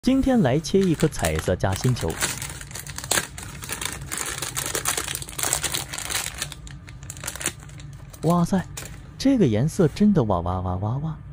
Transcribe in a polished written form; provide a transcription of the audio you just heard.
今天来切一颗彩色夹心球。哇塞，这个颜色真的哇哇哇哇哇！